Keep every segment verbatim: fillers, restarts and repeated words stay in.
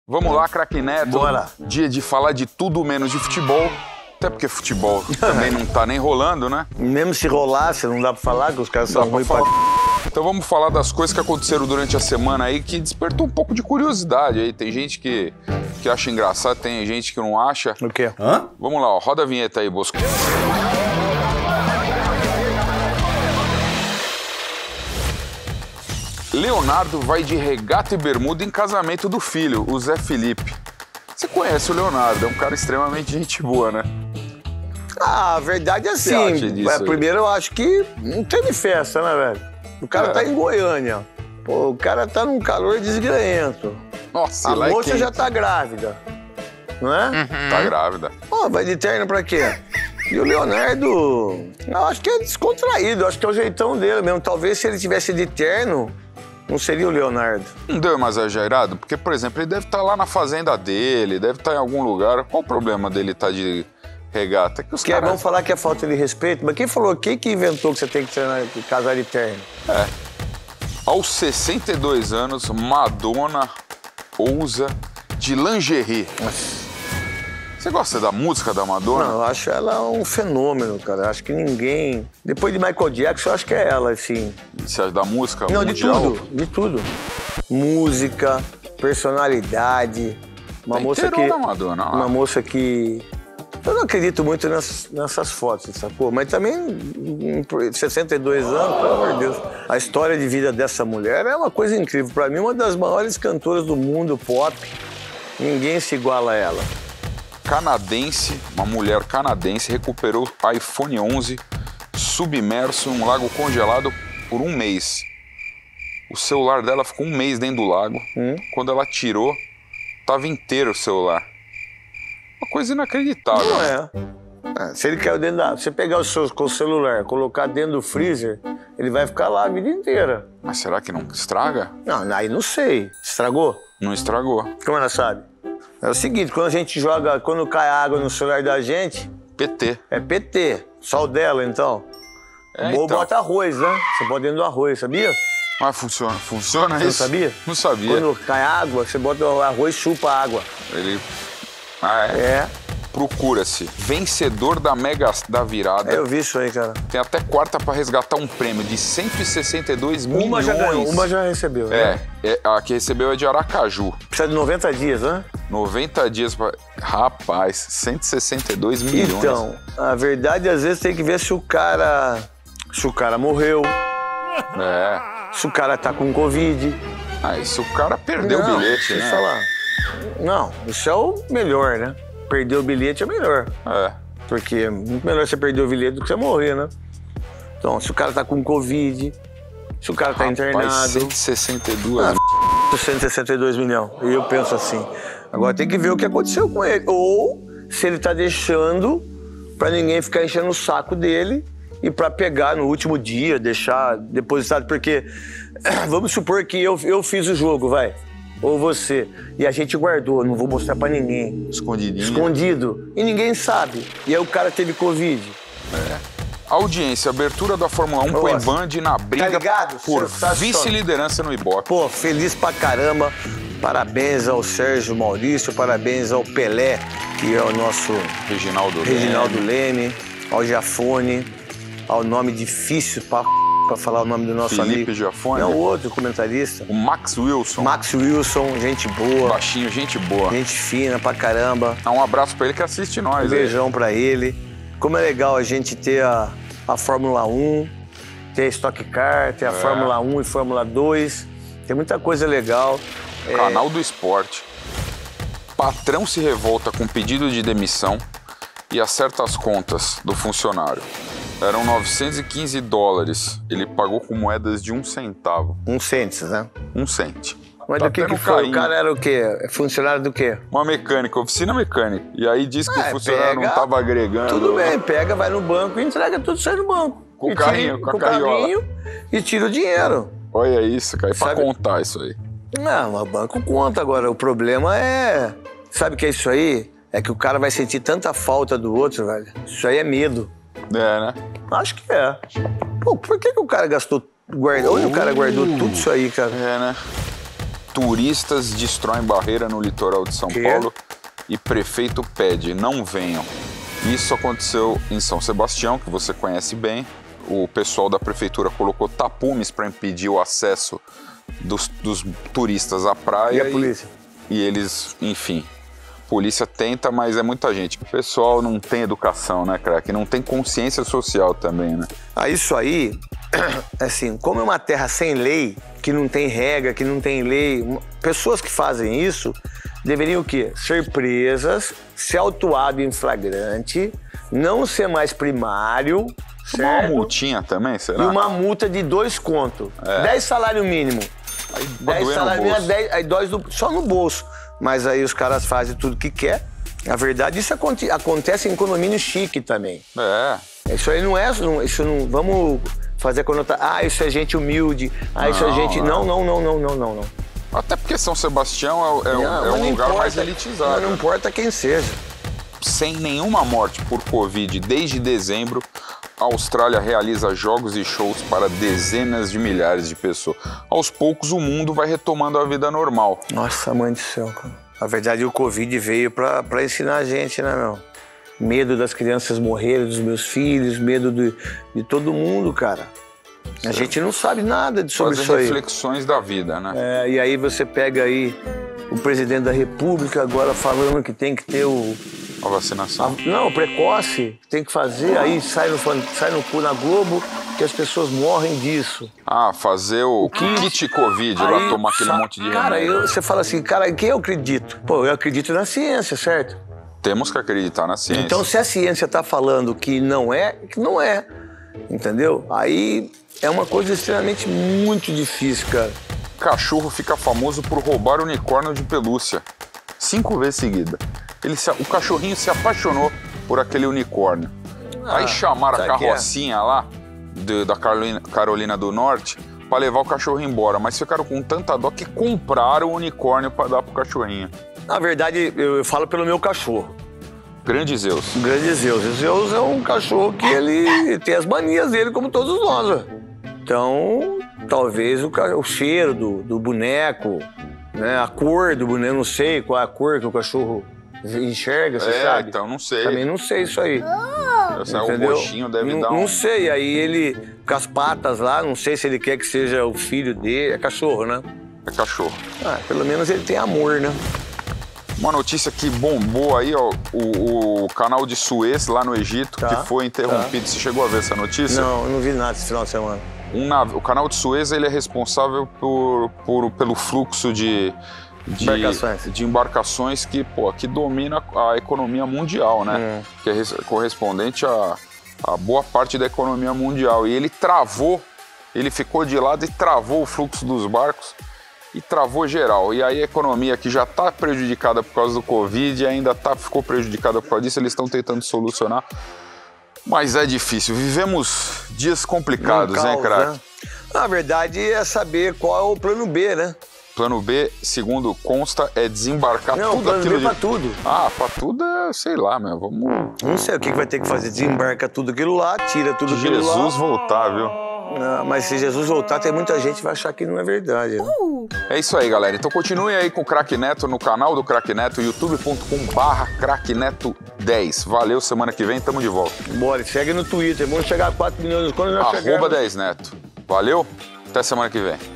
Vamos lá, craque Neto. Bora. Dia de falar de tudo menos de futebol. Até porque futebol também não tá nem rolando, né? Mesmo se rolasse, não dá pra falar que os caras são ruins pra... Então vamos falar das coisas que aconteceram durante a semana aí que despertou um pouco de curiosidade aí. Tem gente que, que acha engraçado, tem gente que não acha. O quê? Hã? Vamos lá, ó, roda a vinheta aí, Bosco. Leonardo vai de regata e bermuda em casamento do filho, o Zé Felipe. Você conhece o Leonardo, é um cara extremamente gente boa, né? Ah, a verdade é Você acha assim. disso É, aí? primeiro eu acho que não teve festa, né, velho? O cara É. tá em Goiânia. Pô, o cara tá num calor desgranhento. Nossa, A lá é moça quente. já tá grávida, não é? Tá grávida. Pô, vai de terno pra quê? E o Leonardo, eu acho que é descontraído, eu acho que é o jeitão dele mesmo. Talvez se ele tivesse de terno, não seria o Leonardo. Não deu mais exagerado? Porque, por exemplo, ele deve estar lá na fazenda dele, deve estar em algum lugar. Qual o problema dele estar de regata? Que os Que é, caras... vamos falar que é falta de respeito, mas quem falou, quem que inventou que você tem que treinar, que casar de terno? É. Aos sessenta e dois anos, Madonna ousa de lingerie. Você gosta da música da Madonna? Não, eu acho ela um fenômeno, cara. Eu acho que ninguém... Depois de Michael Jackson, eu acho que é ela, assim. Você acha da música Não, de mundial? tudo, de tudo. Música, personalidade, uma Tá moça que... inteirona, Madonna. Uma moça que... Eu não acredito muito nessas, nessas fotos, sacou? Mas também, em sessenta e dois anos, pelo amor de Deus. A história de vida dessa mulher é uma coisa incrível. Pra mim, uma das maiores cantoras do mundo pop. Ninguém se iguala a ela. Canadense, uma mulher canadense, recuperou o iPhone onze submerso em um lago congelado por um mês. O celular dela ficou um mês dentro do lago. Hum? Quando ela tirou, estava inteiro o celular. Uma coisa inacreditável. Não né? é. É, se ele caiu dentro da... Você pegar o seu com o celular, colocar dentro do freezer, ele vai ficar lá a vida inteira. Mas será que não estraga? Não, aí não sei. Estragou? Não estragou. Como ela sabe? É o seguinte, quando a gente joga, quando cai água no celular da gente, P T. é P T. Só o dela, então. É, Ou então. bota arroz, né? Você bota dentro do arroz, sabia? Mas funciona. Funciona Você não isso? sabia? Não sabia. Quando cai água, você bota o arroz e chupa a água. Ele... Ah, é? É. Procura-se. Vencedor da Mega da Virada. É, eu vi isso aí, cara. Tem até quarta para resgatar um prêmio de cento e sessenta e dois Uma milhões. já ganhou, uma já recebeu, É, né? é, a que recebeu é de Aracaju. Precisa de noventa dias, né? noventa dias para... Rapaz, cento e sessenta e dois milhões. Então, a verdade, às vezes, tem que ver se o cara... Se o cara morreu, É. se o cara tá com Covid. Ah, isso o cara perdeu Não, o bilhete, deixa eu né? falar. Não, isso é o melhor, né? Perder o bilhete é melhor. É. Porque é muito melhor você perder o bilhete do que você morrer, né? Então, se o cara tá com Covid, se o cara tá Rapaz, internado... cento e sessenta e dois. Ah, cento e sessenta e dois milhões. E eu penso assim, agora tem que ver o que aconteceu com ele. Ou se ele tá deixando pra ninguém ficar enchendo o saco dele e pra pegar no último dia, deixar depositado. Porque, vamos supor que eu, eu fiz o jogo, vai. Ou você. E a gente guardou, não vou mostrar pra ninguém. Escondidinho. Escondido. E ninguém sabe. E aí o cara teve Covid. Audiência, abertura da Fórmula um põe Nossa. Band na briga Tá ligado? por Sensacional. vice-liderança no Ibope. Pô, feliz pra caramba. Parabéns ao Sérgio Maurício, parabéns ao Pelé, que é o nosso Reginaldo Reginaldo Leme. Leme, ao Jafone, ao nome difícil pra, pra falar o nome do nosso Felipe amigo. Jafone. É o outro comentarista. O Max Wilson. Max Wilson, gente boa, Baixinho, gente boa. gente fina pra caramba. Dá um abraço pra ele que assiste nós. Um aí. beijão pra ele. Como é legal a gente ter a, a Fórmula um, ter a Stock Car, ter a É. Fórmula um e Fórmula dois. Tem muita coisa legal. É, Canal do Esporte. Patrão se revolta com pedido de demissão e acerta as contas do funcionário. Eram novecentos e quinze dólares. Ele pagou com moedas de um centavo. um centes, né? Um cente. Mas Tá do que até que no foi? carinho. O cara era o quê? Funcionário do quê? Uma mecânica, oficina mecânica. E aí diz que É, o funcionário não pega- estava agregando. Tudo bem, pega, vai no banco e entrega tudo isso aí no banco. Com o E carrinho, tira- com a carriola. carrinho e tira o dinheiro. Olha isso, cara. É pra Sabe- contar isso aí. Não, mas o banco conta agora. O problema é... Sabe o que é isso aí? É que o cara vai sentir tanta falta do outro, velho. Isso aí é medo. É, né? Acho que é. Pô, por que, que o cara gastou... Guardou, onde o cara guardou tudo isso aí, cara? É, né? Turistas destroem barreira no litoral de São Que? Paulo e prefeito pede, não venham. Isso aconteceu em São Sebastião, que você conhece bem. O pessoal da prefeitura colocou tapumes para impedir o acesso dos, dos turistas à praia. E a polícia? E, e eles, enfim, a polícia tenta, mas é muita gente. O pessoal não tem educação, né, craque? Não tem consciência social também, né? Ah, isso aí, assim, como é uma terra sem lei, que não tem regra, que não tem lei, pessoas que fazem isso deveriam o quê? Ser presas, ser autuado em flagrante, não ser mais primário, certo? Uma multinha também, será? E uma multa de dois contos. É. Dez salário mínimo. Aí Dez doer no salário mínimo, bolso. dez, aí dói no- só no bolso. Mas aí os caras fazem tudo que quer. Na verdade, isso aconte- acontece em condomínio chique também. É. Isso aí não é, não- isso não, vamos fazer a conotação, ah, isso é gente humilde, ah, isso é Não, gente, não. não, não, não, não, não, não. Até porque São Sebastião é, é um- Não, é mas um não lugar importa, mais elitizado. mas não importa quem seja. Sem nenhuma morte por Covid desde dezembro, a Austrália realiza jogos e shows para dezenas de milhares de pessoas. Aos poucos, o mundo vai retomando a vida normal. Nossa, mãe do céu, cara. Na verdade, o Covid veio pra, pra ensinar a gente, né, meu? Medo das crianças morrerem, dos meus filhos, medo de, de todo mundo, cara. A gente não sabe nada sobre Fazer isso aí. reflexões da vida, né? É, e aí você pega aí o presidente da República agora falando que tem que ter o... A vacinação. a- não, precoce, tem que fazer, aí sai no, fan- sai no cu na Globo que as pessoas morrem disso. Ah, fazer o, kit. kit Covid, lá Aí, tomar aquele sa- monte de Cara, remédio. eu- você fala assim, cara, em quem eu acredito? Pô, eu acredito na ciência, certo? Temos que acreditar na ciência. Então, se a ciência tá falando que não é, que não é, entendeu? Aí é uma coisa extremamente muito difícil, cara. Cachorro fica famoso por roubar unicórnio de pelúcia. Cinco vezes seguida. Ele se- o cachorrinho se apaixonou por aquele unicórnio. Aí chamaram a sabe que é? carrocinha lá, de- da Carolina, Carolina do Norte, pra levar o cachorro embora. Mas ficaram com tanta dó que compraram o unicórnio pra dar pro cachorrinho. Na verdade, eu, eu falo pelo meu cachorro. Grande Zeus. O grande Zeus. O Zeus é um cachorro que ele tem as manias dele, como todos nós, né? Então, talvez o, ca- o cheiro do, do boneco, né? A cor do boneco, não sei qual é a cor que o cachorro enxerga, você É, sabe? então não sei. Também não sei isso aí. Esse é o Entendeu? roxinho deve não, dar um... Não sei, aí ele, com as patas lá, não sei se ele quer que seja o filho dele, é cachorro, né? É cachorro. Ah, pelo menos ele tem amor, né? Uma notícia que bombou aí, ó, o, o canal de Suez lá no Egito, Tá, que foi interrompido. Você chegou a ver essa notícia? Não, eu não vi nada esse final de semana. Um nav... O canal de Suez ele é responsável por, por- pelo fluxo de, de Embarcações. de embarcações que, pô, que domina a economia mundial, né? Que é res- correspondente a, a boa parte da economia mundial. E ele travou, ele ficou de lado e travou o fluxo dos barcos e travou geral. E aí a economia que já está prejudicada por causa do Covid ainda tá, ficou prejudicada por causa disso, eles estão tentando solucionar. Mas é difícil. Vivemos dias complicados, Um hein, caos, craque? né? Na verdade, é saber qual é o plano B, né? Plano B, segundo consta, é desembarcar Não, tudo plano aquilo B de... pra tudo. Ah, pra tudo é, sei lá, meu, vamos... Não sei o que que vai ter que fazer. Desembarca tudo aquilo lá, tira tudo De aquilo Jesus lá. voltar, viu? Não, mas se Jesus voltar, tem muita gente que vai achar que não é verdade. Né? É isso aí, galera. Então continue aí com o Craque Neto no canal do Craque Neto, youtube ponto com barra craque neto dez. Valeu, semana que vem, tamo de volta. Bora, segue no Twitter. Vamos chegar a quatro milhões quando nós Arroba chegarmos. dez Neto. Valeu, até semana que vem.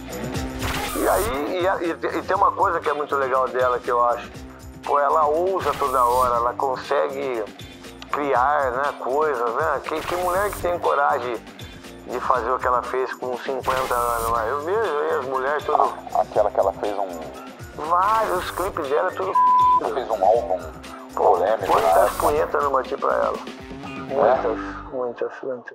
E aí, e, a- e- e tem uma coisa que é muito legal dela, que eu acho. Pô, ela ousa toda hora, ela consegue criar, né, coisas, né? Que, que mulher que tem coragem de fazer o que ela fez com cinquenta anos lá? Eu vejo aí as mulheres todas... Aquela que ela fez um... Vários clipes dela, tudo... fez um álbum polêmico. Quantas punhetas eu não bati pra ela? Muitas, muitas, muitas.